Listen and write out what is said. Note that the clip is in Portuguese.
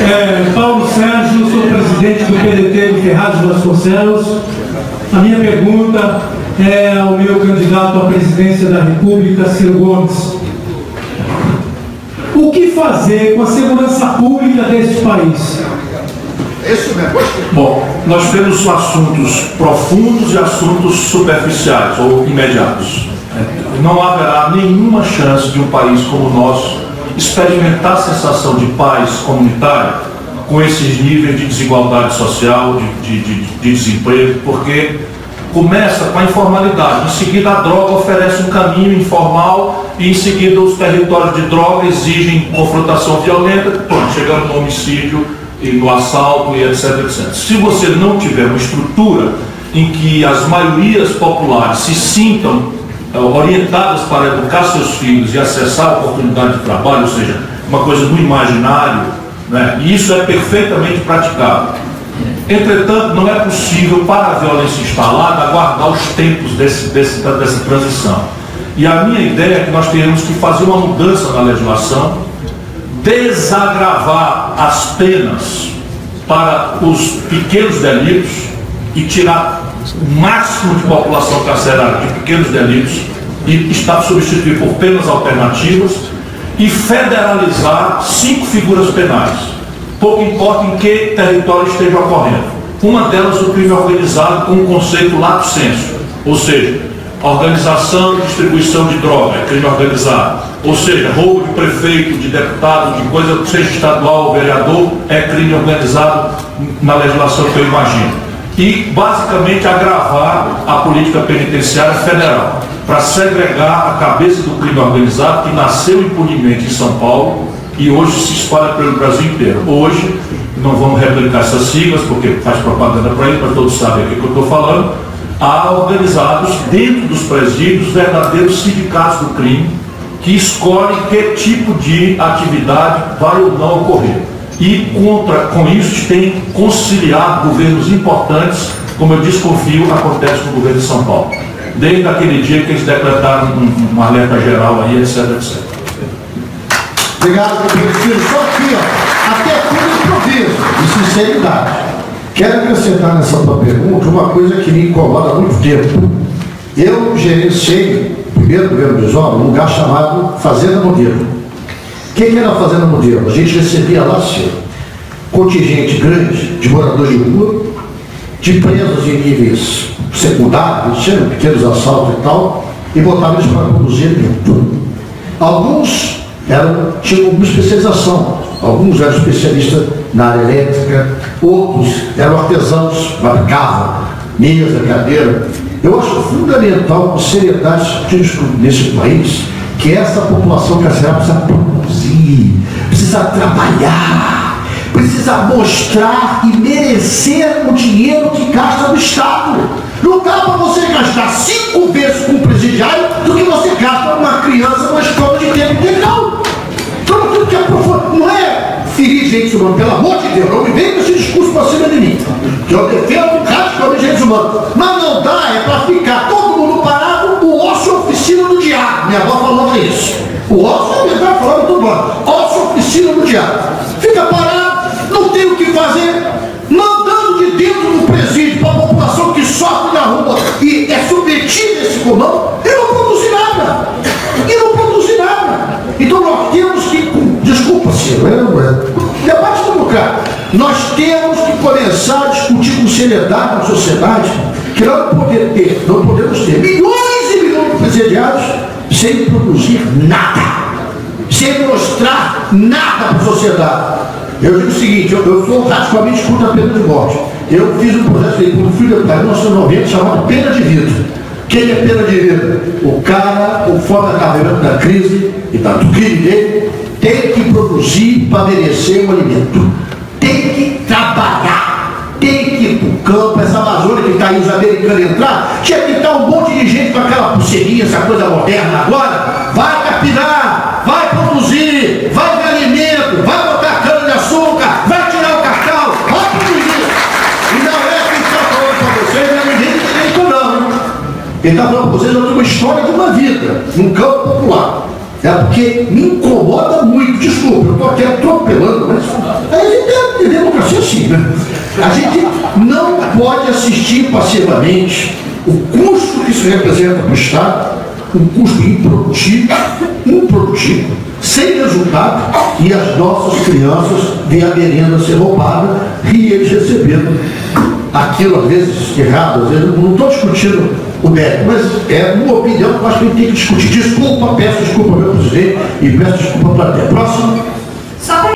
Paulo Sérgio, sou presidente do PDT de Ferraz de Vasconcelos. A minha pergunta é ao meu candidato à presidência da República, Ciro Gomes. O que fazer com a segurança pública deste país? Isso mesmo. Bom, nós temos assuntos profundos e assuntos superficiais ou imediatos. Não haverá nenhuma chance de um país como o nosso experimentar a sensação de paz comunitária com esses níveis de desigualdade social, de desemprego, porque começa com a informalidade, em seguida a droga oferece um caminho informal e em seguida os territórios de droga exigem confrontação violenta, pronto, chegando no homicídio e no assalto e etc, etc. Se você não tiver uma estrutura em que as maiorias populares se sintam orientadas para educar seus filhos e acessar a oportunidade de trabalho, ou seja, uma coisa no imaginário, né? E isso é perfeitamente praticável. Entretanto, não é possível, para a violência instalada, aguardar os tempos dessa transição. E a minha ideia é que nós teremos que fazer uma mudança na legislação, desagravar as penas para os pequenos delitos e tirar o máximo de população carcerária de pequenos delitos e substituir por penas alternativas e federalizar 5 figuras penais. Pouco importa em que território esteja ocorrendo. Uma delas, o crime organizado, com o conceito lato sensu, ou seja, organização e distribuição de droga, é crime organizado. Ou seja, roubo de prefeito, de deputado, de coisa, seja estadual ou vereador, é crime organizado na legislação que eu imagino. E, basicamente, agravar a política penitenciária federal, para segregar a cabeça do crime organizado que nasceu impunemente em São Paulo e hoje se espalha pelo Brasil inteiro. Hoje, não vamos replicar essas siglas, porque faz propaganda para ele, mas todos sabem o que eu estou falando, há organizados dentro dos presídios verdadeiros sindicatos do crime que escolhem que tipo de atividade vai ou não ocorrer. E com isso tem que conciliar governos importantes, como eu desconfio acontece no governo de São Paulo. Desde aquele dia que eles decretaram um alerta geral aí, etc, etc. Obrigado, prefeito. Só aqui, ó, até tudo improviso e sinceridade. Quero acrescentar nessa tua pergunta uma coisa que me incomoda há muito tempo. Eu gerenciei, primeiro governo de Zona, um lugar chamado Fazenda Modelo. O que era a Fazenda Modelo? A gente recebia lá, senhor, contingente grande de moradores de rua, de presos em níveis secundários, tinham pequenos assaltos e tal, e botava eles para produzir alimento. Alguns tinham alguma especialização, alguns eram especialistas na área elétrica, outros eram artesãos, fabricavam mesa, cadeira. Eu acho fundamental, com seriedade, nesse país, que essa população carcerária precisa produzir, precisa trabalhar, precisa mostrar e merecer o dinheiro que gasta no Estado. Não dá para você gastar 5 vezes com um presidiário do que você gasta com uma criança numa escola de tempo integral. Então, tudo que é profundo, não é ferir gente humana, pelo amor de Deus, não me vem com esse discurso para cima de mim, que eu defendo radicalmente direitos humanos. Mas não dá, é para ficar todo mundo parado, o ócio é oficina do diabo. Minha avó falava isso. O ócio é verdade, falando tudo bom. Ócio é oficina do diabo. Fica parado, não tem o que fazer, mandando de dentro do presídio para a população que sofre na rua e é submetida a esse comando, e não produzir nada. E não produzir nada. Então nós temos que, desculpa, senhor, debate democrático. Nós temos que começar a discutir com seriedade na sociedade que não podemos ter milhões e milhões de presidiários sem produzir nada, sem mostrar nada para a sociedade. Eu digo o seguinte, eu sou radicalmente contra a pena de morte. Eu fiz um projeto de lei quando fui deputado em 1990 chamado pena de vida. O que é pena de vida? O cara, conforme a carreira da crise e do crime dele, tem que produzir para merecer o alimento. Tem que trabalhar, tem que ir para o campo. Essa Amazônia que está aí, os americanos entrar, tinha que estar um monte de gente com aquela pulseirinha, essa coisa moderna agora. Vai capinar, vai produzir, vai dar alimento, vai botar cana de açúcar, vai tirar o cacau, vai produzir. E não é quem está falando para vocês, não é ninguém de direito não. Quem está falando para vocês é uma história de uma vida, num campo popular. É porque me incomoda muito, desculpa, eu estou aqui atropelando, mas é evidente. né? A gente não pode assistir passivamente o custo que isso representa para o Estado, um custo improdutivo, sem resultado, e as nossas crianças veem a merenda ser roubada e eles recebendo aquilo, às vezes, errado. Às vezes, não estou discutindo o mérito, mas é uma opinião que eu acho que a gente tem que discutir. Desculpa, peço desculpa ao meu presidente e peço desculpa para até. Próximo.